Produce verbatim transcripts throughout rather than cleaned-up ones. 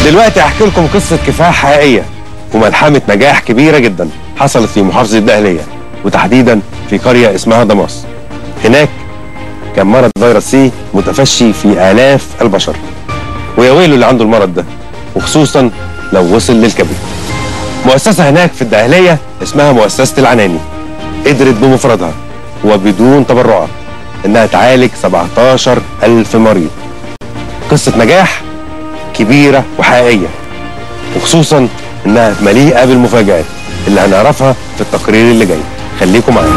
ودلوقتي هحكي لكم قصه كفاح حقيقيه وملحمه نجاح كبيره جدا حصلت في محافظه الدقهليه، وتحديدا في قريه اسمها دماس. هناك كان مرض فيروس سي متفشي في آلاف البشر، ويا ويله اللي عنده المرض ده، وخصوصا لو وصل للكبد. مؤسسة هناك في الدقهلية اسمها مؤسسة العناني قدرت بمفردها وبدون تبرعات انها تعالج سبعتاشر ألف مريض. قصة نجاح كبيرة وحقيقية، وخصوصا انها مليئة بالمفاجآت اللي هنعرفها في التقرير اللي جاي. خليكم معانا.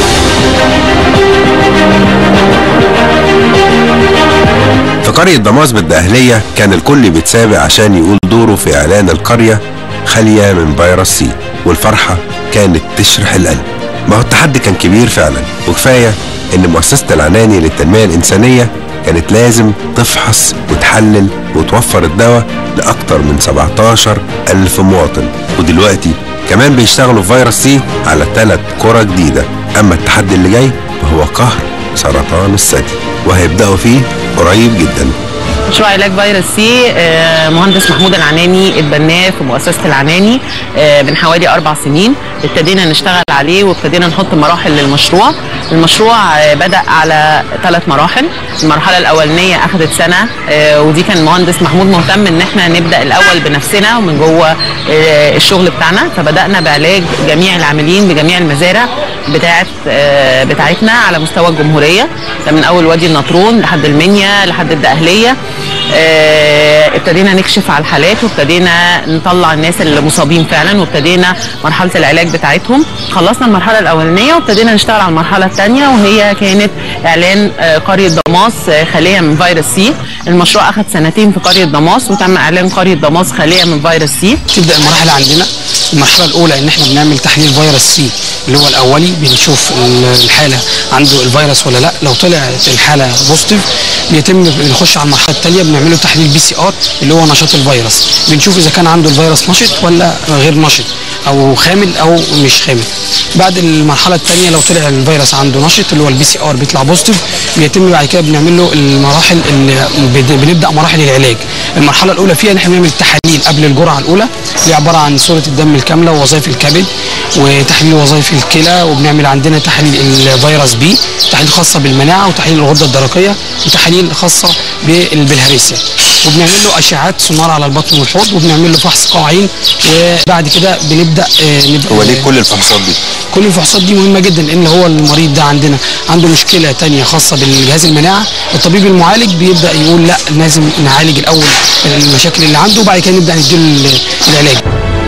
في قرية دماس بالدقهلية كان الكل بيتسابق عشان يقول دوره في إعلان القرية خالية من فيروس سي، والفرحة كانت تشرح القلب. ما هو التحدي كان كبير فعلا، وكفاية إن مؤسسة العناني للتنمية الإنسانية كانت لازم تفحص وتحلل وتوفر الدواء لأكتر من سبعتاشر ألف مواطن، ودلوقتي كمان بيشتغلوا في فيروس سي على ثلاث قرى جديدة. أما التحدي اللي جاي فهو قهر سرطان الثدي، وهيبدأوا فيه قريب جدا. مشروع علاج فيروس سي مهندس محمود العناني اتبناه في مؤسسة العناني من حوالي أربع سنين. ابتدينا نشتغل عليه وابتدينا نحط مراحل للمشروع. المشروع بدأ على ثلاث مراحل. المرحلة الأولانية أخذت سنة، ودي كان المهندس محمود مهتم إن احنا نبدأ الأول بنفسنا ومن جوه الشغل بتاعنا، فبدأنا بعلاج جميع العاملين بجميع المزارع بتاعت بتاعتنا على مستوى الجمهورية، من أول وادي النطرون لحد المنيا لحد الدقهلية. ابتدينا نكشف على الحالات وابتدينا نطلع الناس اللي مصابين فعلا، وابتدينا مرحله العلاج بتاعتهم. خلصنا المرحله الاولانيه وابتدينا نشتغل على المرحله الثانيه، وهي كانت اعلان قريه دماس خاليه من فيروس سي. المشروع اخذ سنتين في قريه دماس، وتم اعلان قريه دماس خاليه من فيروس سي. تبدا المراحل عندنا. المرحله الاولى ان احنا بنعمل تحليل فيروس سي اللي هو الاولي، بنشوف الحاله عنده الفيروس ولا لا. لو طلعت الحاله بوزيتيف بيتم نخش على المرحله الثانيه بنعمله تحليل بي سي ار اللي هو نشاط الفيروس، بنشوف اذا كان عنده الفيروس نشط ولا غير نشط او خامل او مش خامل. بعد المرحله الثانيه لو طلع الفيروس عنده نشط اللي هو البي سي ار بيطلع بوزيتيف، بيتم بعد كده بنعمل له المراحل اللي بنبدا مراحل العلاج. المرحله الاولى فيها ان احنا بنعمل تحاليل قبل الجرعه الاولى اللي عباره عن صوره الدم الكامله ووظائف الكبد وتحليل وظائف الكلى، وبنعمل عندنا تحليل الفيروس بي، تحليل خاصه بالمناعه وتحليل الغده الدرقيه وتحاليل خاصه بالهريسيا، وبنعمل له اشعات سونار على البطن والحوض، وبنعمل له فحص قاعين. وبعد كده بنبدا نبقى هو ليه كل الفحوصات دي؟ كل الفحوصات دي مهمه جدا، لان هو المريض ده عندنا عنده مشكله ثانيه خاصه بالجهاز المناعه. الطبيب المعالج بيبدا يقول لا لازم نعالج الاول المشاكل اللي عنده وبعد كده نبدا نديله العلاج.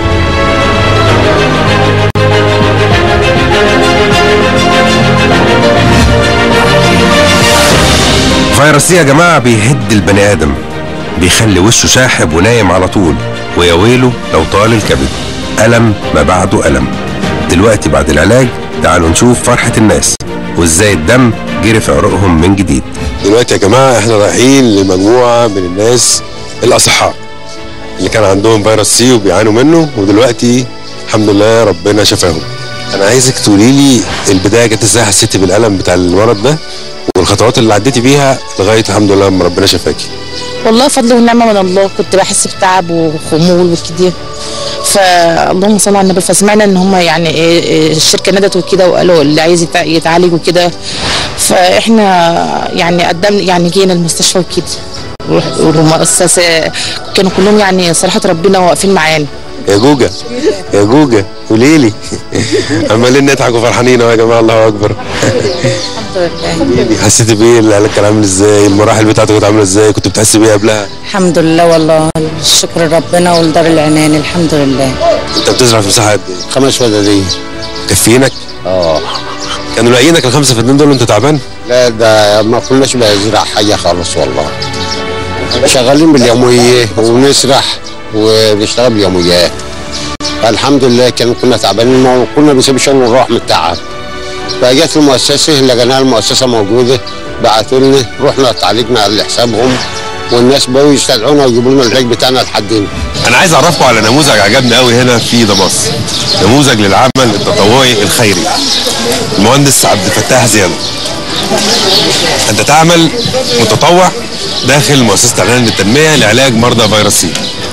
فيروس سي يا جماعه بيهد البني ادم، بيخلي وشه شاحب ونايم على طول، ويا ويله لو طال الكبد. ألم ما بعده ألم. دلوقتي بعد العلاج تعالوا نشوف فرحة الناس وازاي الدم جري في عروقهم من جديد. دلوقتي يا جماعة احنا رايحين لمجموعة من الناس الأصحاء اللي كان عندهم فيروس سي وبيعانوا منه، ودلوقتي الحمد لله ربنا شفاهم. أنا عايزك تقولي لي البداية جت ازاي، حسيتي بالألم بتاع المرض ده والخطوات اللي عديتي بيها لغاية الحمد لله لما ربنا شفاكي. والله فضل ونعمه من الله، كنت بحس بتعب وخمول وكده، فاللهم صل على النبي. فسمعنا ان هم يعني الشركه ندت وكده وقالوا اللي عايز يتعالج وكده، فاحنا يعني قدمنا يعني جينا المستشفى وكده، والمؤسسه كانوا كلهم يعني صراحه ربنا واقفين معانا. يا جوجا يا جوجا قولي لي عمالين نضحك وفرحانين اهو يا جماعه. الله اكبر. الحمد لله. حسيتي بايه؟ العلاج كان عامل ازاي؟ المراحل بتاعته كانت عامله ازاي؟ كنت بتحسي بيها قبلها؟ الحمد لله والله، شكر ربنا ولدار العنان الحمد لله. انت بتزرع في مساحه قد ايه؟ خمس فدادين. كفينك؟ اه. كانوا لاقيينك الخمسه فدادين دول وانت تعبان؟ لا ده ما كناش بنزرع حاجه خالص والله. شغالين باليوميه وبنسرح وبنشتغل باليوميات. فالحمد لله كان كنا تعبانين وكنا بنسيب الشغل ونروح من التعب. فجت المؤسسه لقيناها المؤسسه موجوده، بعتوا لنا رحنا اتعالجنا على حسابهم، والناس بقوا يستدعونا ويجيبوا لنا العلاج بتاعنا لحد هنا. انا عايز اعرفكم على نموذج عجبني قوي هنا في دماس، نموذج للعمل التطوعي الخيري. المهندس عبد الفتاح زياد، انت تعمل متطوع داخل مؤسسه العناني للتنميه لعلاج مرضى فيروس سي.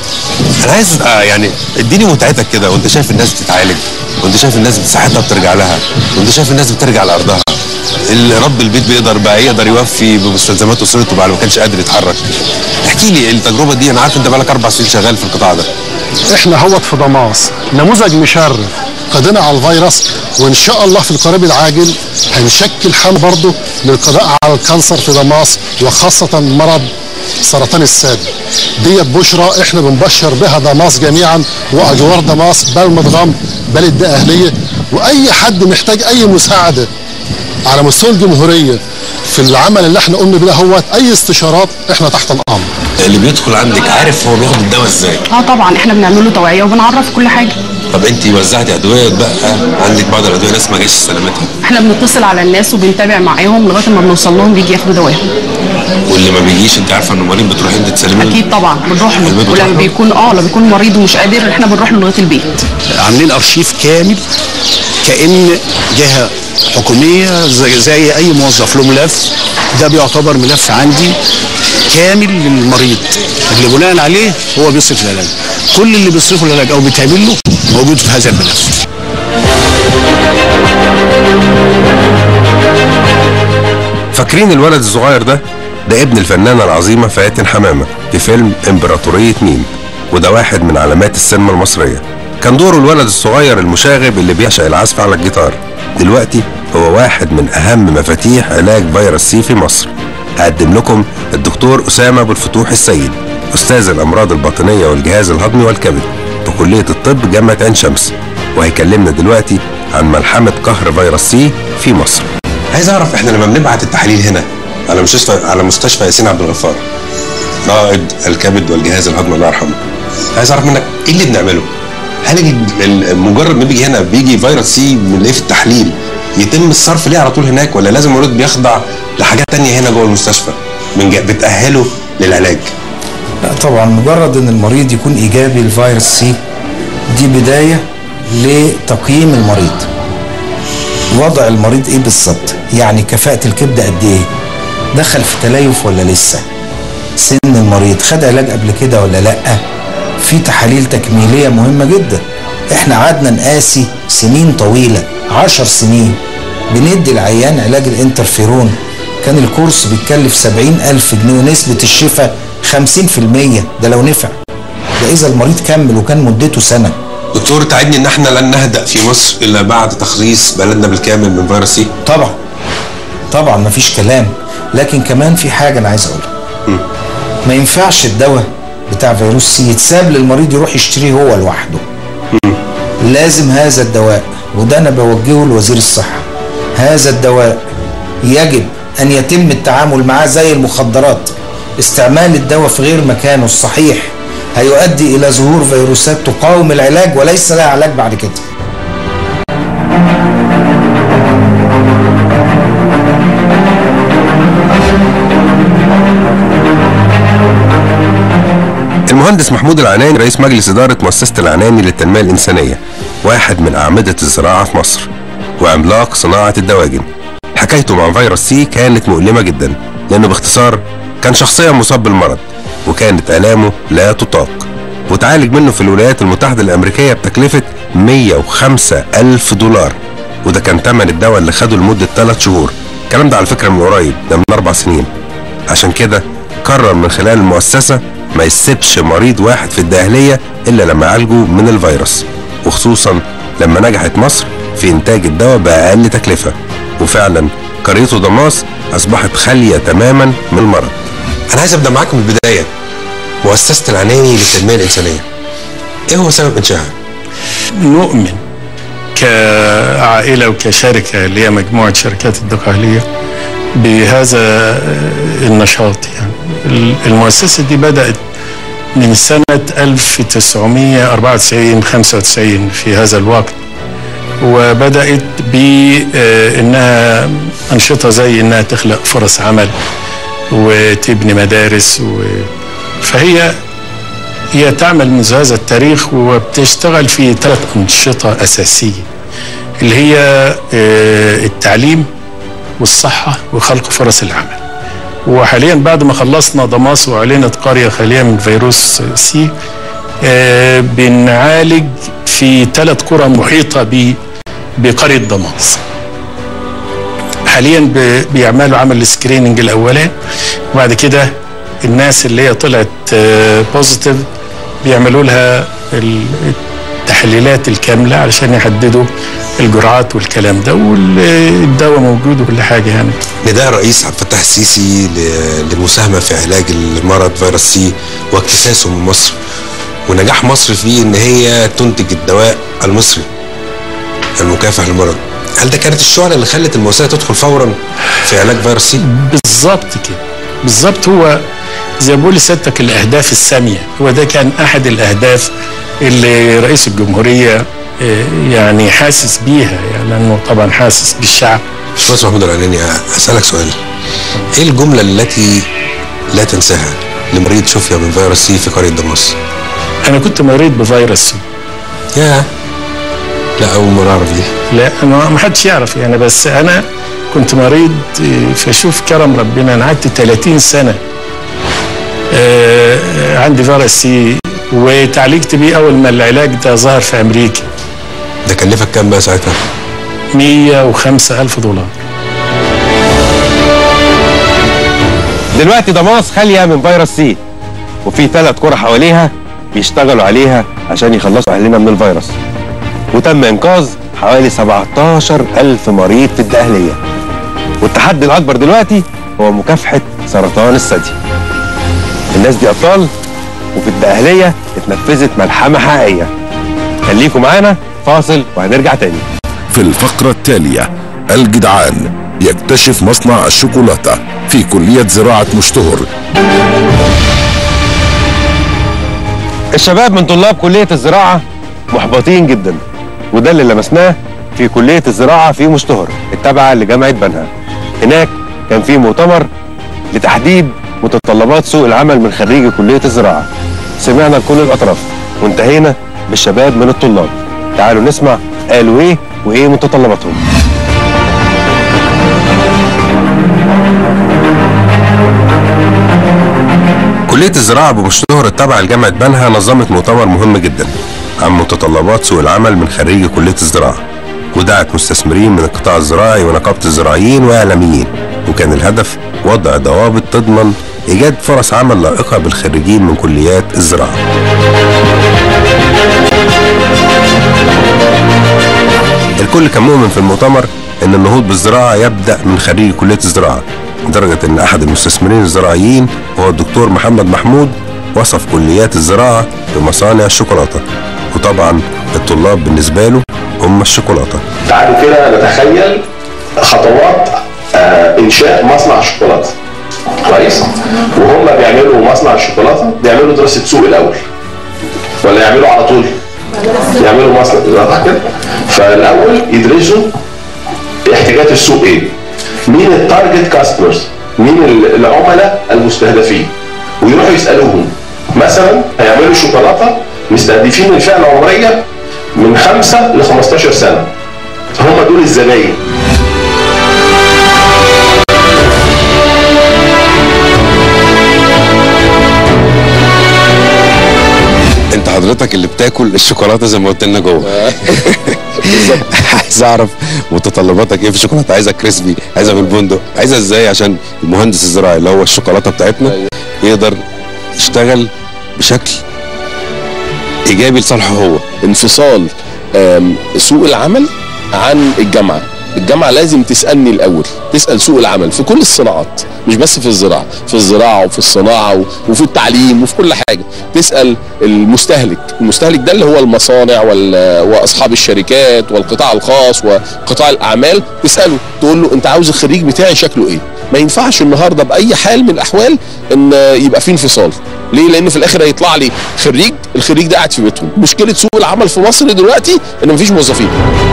انا عايز آه يعني اديني متعتك كده وانت شايف الناس بتتعالج، وانت شايف الناس بصحتها بترجع لها، وانت شايف الناس بترجع لارضها. رب البيت بيقدر بقى يقدر يوفي بمستلزمات اسرته بعد ما كانش قادر يتحرك. احكي لي التجربه دي، انا عارف انت بقالك اربع سنين شغال في القطاع ده. احنا هوت في دماس نموذج مشرف، قضينا على الفيروس، وان شاء الله في القريب العاجل هنشكل حمل برضه للقضاء على الكانسر في دماس، وخاصه مرض سرطان الثدي. ديت بشرى احنا بنبشر بها دماس جميعا واجوار دماس، بل مدغم بل الدقهليه، واي حد محتاج اي مساعده على مستوى الجمهوريه في العمل اللي احنا قمنا بيه هو اي استشارات احنا تحت الامر. اللي بيدخل عندك عارف هو بياخد الدواء ازاي؟ اه طبعا احنا بنعمل له توعيه وبنعرف كل حاجه. طب انت وزعتي ادويه بقى؟ عندك بعض الادويه ناس ما جاش سلامتها؟ احنا بنتصل على الناس وبنتابع معاهم لغايه ما بنوصل لهم بيجي ياخدوا دواهم. واللي ما بيجيش انت عارفه انه مريض بتروحي انت تسلمي له؟ اكيد طبعا بنروح له، ولما بيكون اه لما بيكون مريض ومش قادر احنا بنروح له لغايه البيت. عاملين ارشيف كامل كأن جهه حكوميه زي, زي اي موظف له ملف، ده بيعتبر ملف عندي كامل للمريض اللي بناء عليه هو بيصرف العلاج. كل اللي بيصرفه العلاج او بيتعمل له موجود في هذا الملف. فاكرين الولد الصغير ده؟ ده ابن الفنانة العظيمة فاتن حمامة في فيلم امبراطورية ميم، وده واحد من علامات السينما المصرية. كان دوره الولد الصغير المشاغب اللي بيعشق العزف على الجيتار. دلوقتي هو واحد من أهم مفاتيح علاج فيروس سي في مصر. هقدم لكم الدكتور أسامة أبو الفتوح السيد، أستاذ الأمراض الباطنية والجهاز الهضمي والكبد بكلية الطب جامعة عين شمس، وهيكلمنا دلوقتي عن ملحمة قهر فيروس سي في مصر. عايز أعرف إحنا لما بنبعت التحاليل هنا على مستشفى على مستشفى ياسين عبد الغفار، رائد الكبد والجهاز الهضمي الله يرحمه، عايز أعرف منك إيه اللي بنعمله؟ هل مجرد ما بيجي هنا بيجي فيروس سي بنلاقيه في التحليل يتم الصرف ليه على طول هناك، ولا لازم المريض بيخضع لحاجات تانية هنا جوه المستشفى من بتأهله للعلاج؟ لا طبعا، مجرد ان المريض يكون ايجابي لفيروس سي دي بدايه لتقييم المريض. وضع المريض ايه بالظبط؟ يعني كفاءة الكبد قد ايه؟ دخل في تليف ولا لسه؟ سن المريض خد علاج قبل كده ولا لا؟ في تحاليل تكميليه مهمه جدا. احنا قعدنا نقاسي سنين طويله، عشر سنين بندي العيان علاج الانترفيرون، كان الكورس بيتكلف سبعين ألف جنيه ونسبة الشفاء خمسين في المية، ده لو نفع، ده إذا المريض كمل وكان مدته سنة. دكتور تعدني إن احنا لن نهدأ في مصر إلا بعد تخليص بلدنا بالكامل من فيروس سي؟ طبعا طبعا مفيش كلام، لكن كمان في حاجة أنا عايز أقولها. م. ما ينفعش الدواء بتاع فيروس سي يتساب للمريض يروح يشتريه هو لوحده. م. لازم هذا الدواء، وده أنا بوجهه لوزير الصحة، هذا الدواء يجب أن يتم التعامل معاه زي المخدرات. استعمال الدواء في غير مكانه الصحيح هيؤدي إلى ظهور فيروسات تقاوم العلاج وليس لها علاج بعد كده. المهندس محمود العناني رئيس مجلس إدارة مؤسسة العناني للتنمية الإنسانية، واحد من أعمدة الزراعة في مصر وعملاق صناعة الدواجن. حكايته مع فيروس سي كانت مؤلمة جدا، لأنه باختصار كان شخصيا مصاب بالمرض وكانت آلامه لا تطاق، وتعالج منه في الولايات المتحدة الأمريكية بتكلفة مية وخمسة ألف دولار، وده كان ثمن الدواء اللي خده لمدة ثلاث شهور. الكلام ده على فكرة من قريب، ده من أربع سنين. عشان كده قرر من خلال المؤسسة ما يسيبش مريض واحد في الدقهلية إلا لما يعالجه من الفيروس، وخصوصا لما نجحت مصر في إنتاج الدواء بأقل تكلفة. وفعلا قريته دماس أصبحت خالية تماما من المرض. أنا عايز أبدأ معاكم من البداية. مؤسسة العناني للتنمية الإنسانية، إيه هو سبب إنشائها؟ نؤمن كعائلة وكشركة اللي هي مجموعة شركات الدقهلية بهذا النشاط. يعني المؤسسة دي بدأت من سنة ألف وتسعمية وأربعة وتسعين خمسة وتسعين في هذا الوقت، وبدأت بأنها أنشطة زي أنها تخلق فرص عمل وتبني مدارس و... فهي هي تعمل منذ هذا التاريخ وبتشتغل في ثلاث أنشطة أساسية اللي هي التعليم والصحة وخلق فرص العمل. وحاليا بعد ما خلصنا دماس وأعلنت قرية خالية من فيروس سي، آه بنعالج في ثلاث قرى محيطه ب بقريه دماس. حاليا بيعملوا عمل السكريننج الاولاني، وبعد كده الناس اللي هي طلعت بوزيتيف بيعملوا لها التحليلات الكامله علشان يحددوا الجرعات والكلام ده، والدواء موجود وكل حاجه يعني. نداء الرئيس عبد الفتاح السيسي للمساهمه في علاج المرض فيروس سي واكتساسه من مصر، ونجاح مصر فيه ان هي تنتج الدواء المصري المكافح للمرض. هل ده كانت الشعلة اللي خلت المؤسسة تدخل فورا في علاج فيروس سي؟ بالظبط كده، بالظبط. هو زي ما بقول لسيادتك الاهداف الساميه، هو ده كان احد الاهداف اللي رئيس الجمهوريه يعني حاسس بيها، يعني لانه طبعا حاسس بالشعب. باشمهندس محمود العناني، اسالك سؤال، ايه الجمله التي لا تنساها لمريض شفي من فيروس سي في قريه دماس؟ انا كنت مريض بفيروس سي. يا لا اول مره اعرف دي. لا ما حدش يعرف يعني، بس انا كنت مريض. فشوف كرم ربنا، انا قعدت ثلاثين سنه آه عندي فيروس سي، وتعالجت بيه اول ما العلاج ده ظهر في امريكا. ده كلفك كام بقى ساعتها؟ مية وخمسة ألف دولار. دلوقتي دماس خاليه من فيروس سي، وفي ثلاث قرى حواليها بيشتغلوا عليها عشان يخلصوا اهلنا من الفيروس، وتم انقاذ حوالي سبعتاشر ألف مريض في الدقهليه. والتحدي الاكبر دلوقتي هو مكافحه سرطان الثدي. الناس دي ابطال، وفي الدقهليه اتنفذت ملحمه حقيقيه. خليكم معانا فاصل وهنرجع تاني. في الفقره التاليه، الجدعان يكتشف مصنع الشوكولاته في كليه زراعه مشتهر. الشباب من طلاب كليه الزراعه محبطين جدا، وده اللي لمسناه في كليه الزراعه في مشتهر التابعه لجامعه بنها. هناك كان في مؤتمر لتحديد متطلبات سوق العمل من خريجي كليه الزراعه. سمعنا لكل الاطراف وانتهينا بالشباب من الطلاب. تعالوا نسمع قالوا ايه وايه متطلباتهم. كلية الزراعة بمشتهر التابعة لجامعة بنها نظمت مؤتمر مهم جدا عن متطلبات سوق العمل من خريجي كلية الزراعة، ودعت مستثمرين من القطاع الزراعي ونقابة الزراعيين وإعلاميين، وكان الهدف وضع ضوابط تضمن إيجاد فرص عمل لائقة بالخريجين من كليات الزراعة. الكل كان مؤمن في المؤتمر ان النهوض بالزراعه يبدا من خريج كليه الزراعه، لدرجه ان احد المستثمرين الزراعيين وهو الدكتور محمد محمود وصف كليات الزراعه بمصانع الشوكولاته، وطبعا الطلاب بالنسبه له هم الشوكولاته. تعالوا كده نتخيل خطوات آه انشاء مصنع شوكولاته. كويس؟ وهم بيعملوا مصنع الشوكولاته بيعملوا دراسه سوق الاول ولا يعملوا على طول؟ يعملوا مصنع كده. فالاول يدرسوا احتياجات السوق ايه؟ مين التارجت كاستمرز؟ مين العملاء المستهدفين؟ ويروحوا يسالوهم. مثلا هيعملوا شوكولاته مستهدفين الفئه العمريه من خمسة ل خمستاشر سنه. هم دول الزباين. انت حضرتك اللي بتاكل الشوكولاته زي ما قلت لنا جوه. عايز اعرف متطلباتك ايه في الشوكولاته؟ عايزها كريسبي، عايزها بالبندق، عايزها ازاي عشان المهندس الزراعي اللي هو الشوكولاته بتاعتنا يقدر يشتغل بشكل ايجابي لصالحه هو. انفصال سوق العمل عن الجامعه. الجامعه لازم تسالني الاول، تسال سوق العمل في كل الصناعات، مش بس في الزراعه، في الزراعه وفي الصناعه وفي التعليم وفي كل حاجه. تسال المستهلك، المستهلك ده اللي هو المصانع واصحاب الشركات والقطاع الخاص وقطاع الاعمال. تساله تقول له انت عاوز الخريج بتاعي شكله ايه؟ ما ينفعش النهارده باي حال من الاحوال ان يبقى في انفصال. ليه؟ لان في الاخر هيطلع لي خريج، الخريج ده قاعد في بيتهم. مشكله سوق العمل في مصر دلوقتي ان مفيش موظفين.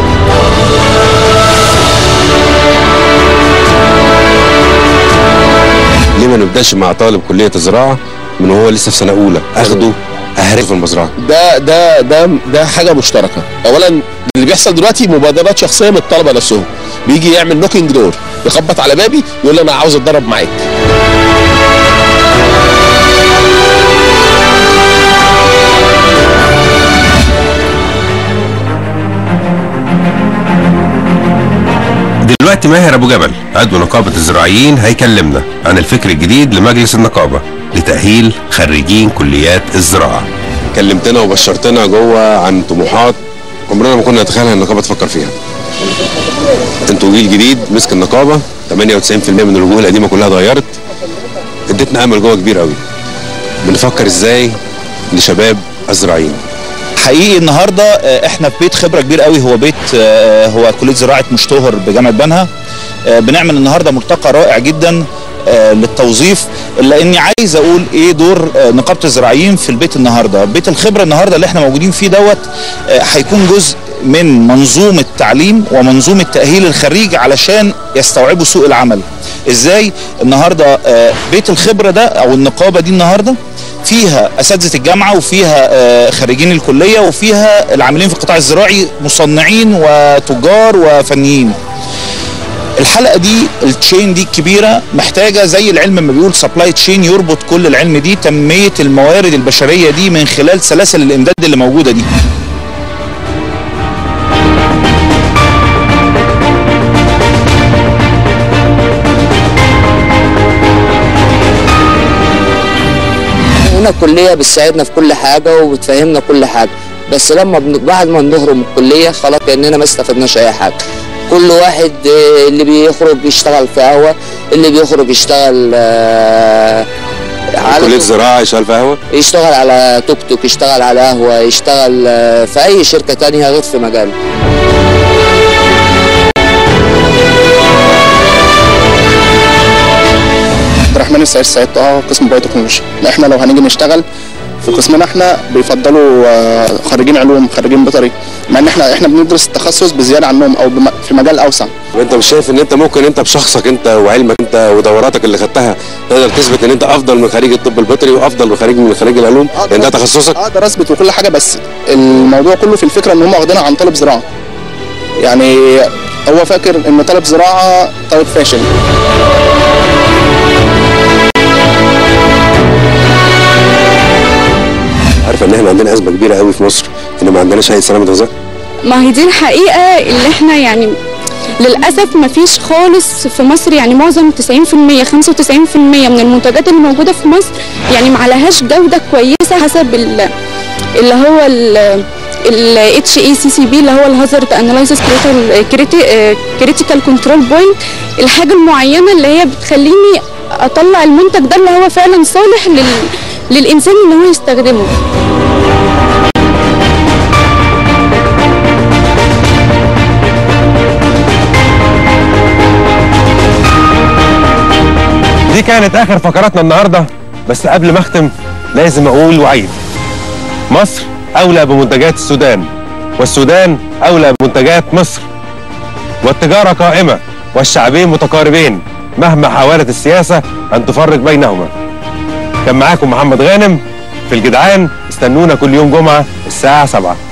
ليه ما نبداش مع طالب كليه الزراعه من وهو لسه في سنه اولى اخده اهري في المزرعه؟ ده ده ده ده حاجه مشتركه. اولا اللي بيحصل دلوقتي مبادرات شخصيه من الطلبه نفسهم، بيجي يعمل نوكينج دور، يخبط على بابي يقول لي انا عاوز اتدرب معاك. ماهر ابو جبل عضو نقابة الزراعيين هيكلمنا عن الفكر الجديد لمجلس النقابة لتأهيل خريجين كليات الزراعة. كلمتنا وبشرتنا جوه عن طموحات عمرنا ما كنا نتخيلها النقابة تفكر فيها. انتوا جيل جديد مسك النقابة، ثمانية وتسعين بالمئة من الوجوه القديمة كلها اتغيرت. اديتنا امل جوه كبير قوي. بنفكر ازاي لشباب الزراعيين. حقيقي النهارده احنا في بيت خبره كبير قوي، هو بيت هو كليه زراعه مشتهر بجامعه بنها. بنعمل النهارده ملتقى رائع جدا للتوظيف، الا اني عايز اقول ايه دور نقابه الزراعيين في البيت النهارده. بيت الخبره النهارده اللي احنا موجودين فيه دوت هيكون جزء من منظومه تعليم ومنظومه تاهيل الخريج علشان يستوعبوا سوق العمل. ازاي النهارده بيت الخبره ده او النقابه دي النهارده فيها اساتذه الجامعه وفيها خريجين الكليه وفيها العاملين في القطاع الزراعي مصنعين وتجار وفنيين. الحلقه دي التشين دي الكبيره محتاجه زي العلم ما بيقول سبلاي تشين، يربط كل العلم دي تنميه الموارد البشريه دي من خلال سلاسل الامداد اللي موجوده دي. هنا الكليه بتساعدنا في كل حاجه وبتفهمنا كل حاجه، بس لما بعد ما بنخرج من الكليه خلاص كاننا ما استفدناش اي حاجه. كل واحد اللي بيخرج يشتغل في قهوه، اللي بيخرج يشتغل على كليه زراعه يشتغل في قهوه، يشتغل على توك توك، يشتغل على قهوه، يشتغل في اي شركه ثانيه غير في مجاله. عبد الرحمن السعيد سعيد طه، قسم بايوتكنولوجيا. احنا لو هنيجي نشتغل في قسمنا احنا بيفضلوا خريجين علوم، خريجين بيطري، مع ان احنا احنا بندرس التخصص بزياده عنهم او في مجال اوسع. وانت مش شايف ان انت ممكن انت بشخصك انت وعلمك انت ودوراتك اللي خدتها تقدر تثبت ان انت افضل من خريج الطب البيطري وافضل من خريج من خريج العلوم لان ده تخصصك؟ اقدر اثبت وكل حاجه، بس الموضوع كله في الفكره ان هم واخدينها عن طالب زراعه. يعني هو فاكر ان طالب زراعه طالب فاشل. عارفه ان احنا عندنا ازمه كبيره قوي في مصر ان ما عندناش هيئه سلامه غذاء؟ ما هي دي الحقيقه اللي احنا يعني للاسف ما فيش خالص في مصر، يعني معظم تسعين بالمئة خمسة وتسعين بالمئة من المنتجات اللي موجوده في مصر يعني ما عليهاش جوده كويسه حسب اللي هو ال اتش اي سي سي بي اللي هو الهازارد اناليسيس كريتيكال كنترول بوينت، الحاجه المعينه اللي هي بتخليني اطلع المنتج ده اللي هو فعلا صالح لل للإنسان إن هو يستخدمه. دي كانت آخر فقراتنا النهارده، بس قبل ما أختم لازم أقول وأعيد: مصر أولى بمنتجات السودان، والسودان أولى بمنتجات مصر، والتجارة قائمة والشعبين متقاربين مهما حاولت السياسة أن تفرق بينهما. كان معاكم محمد غانم في الجدعان، استنونا كل يوم جمعة الساعة سبعة.